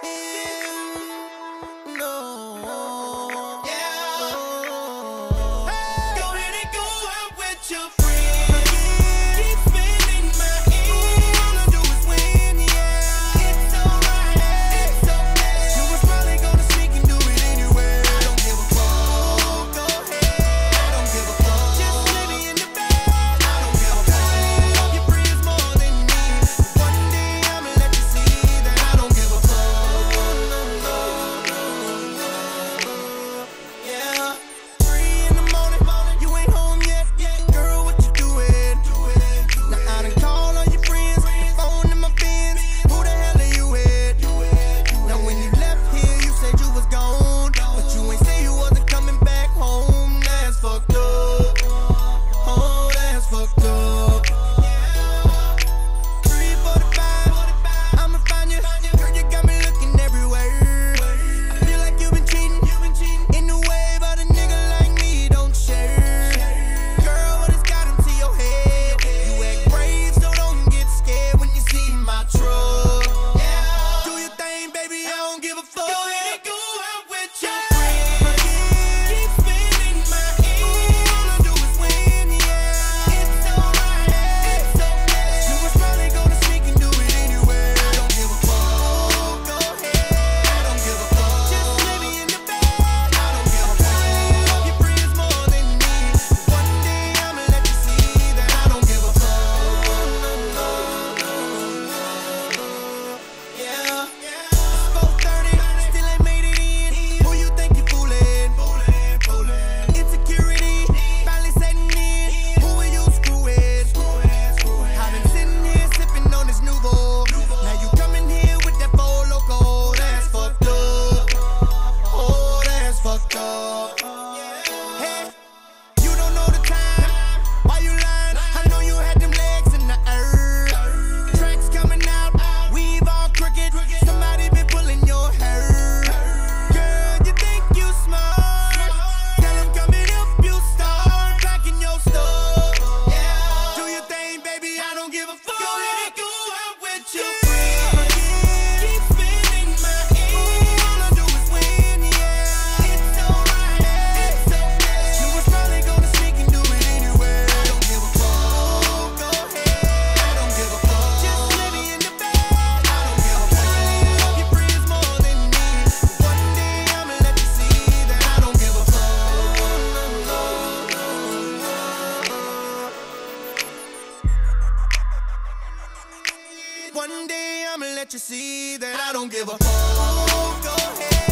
him. No. Yeah. Go ahead and go out with your friends. Keep spending my ends. All I do is win, yeah. It's alright, it's okay. You was probably gonna sneak and do it anyway. I don't give a fuck. Go ahead. I don't give a fuck. Just let me in the bed. I don't give a fuck. Love your friends more than me. One day I'ma let you see that I don't give a fuck. Yeah. 3 in the morning, you ain't home yet. Girl, what you doing? Now I done called all your friends, phone in my bins. Who the hell are you with? Now when you left here, you said you was gone, but you ain't say you wasn't coming back home. That's fucked up. Oh, that's fucked up. 3:45, I'ma find you. Girl, you got me looking everywhere. I feel like you've been cheating in the way, but a nigga like me don't share. Girl, what has got into your head? You act brave, so don't get scared when you see my truck. Do your thing, baby, I don't give a fuck. Go ahead and go out with your friends. Keep spending my ends. All I do is win, yeah. It's alright, it's okay. You was probably gonna sneak and do it anyway. I don't give a fuck. Go ahead. I don't give a fuck. Just let me in the bed. I don't give a fuck. Love your friends more than me. One day I'ma let you see that I don't give a fuck. Yeah. It's 4:30, still ain't made it in. Who you think you fooling? Insecurity, finally setting in. Who are you screwing? I've been sitting here sipping on this nouveau. Now you coming here with that Four Loko. That's fucked up. Oh, that's fucked up. Hey, you don't know the time. Why you lying? I know you had them legs in the earth. Tracks coming out, weave all crooked. Somebody been pulling your hair. Girl, you think you smart? Tell them coming up, you start packing your stuff. Do your thing, baby, I don't give a fuck. Go ahead and go out with your friends. Keep spending my ends. All I do is win, yeah. It's alright, it's okay. You was probably gonna sneak and do it anyway. I don't give a fuck. Go ahead. I don't give a fuck. Just let me in the bed. I don't give a fuck. Love your friends more than me. One day I'ma let you see that I don't give a fuck. One day I'ma let you see that I don't give a fuck. Go ahead.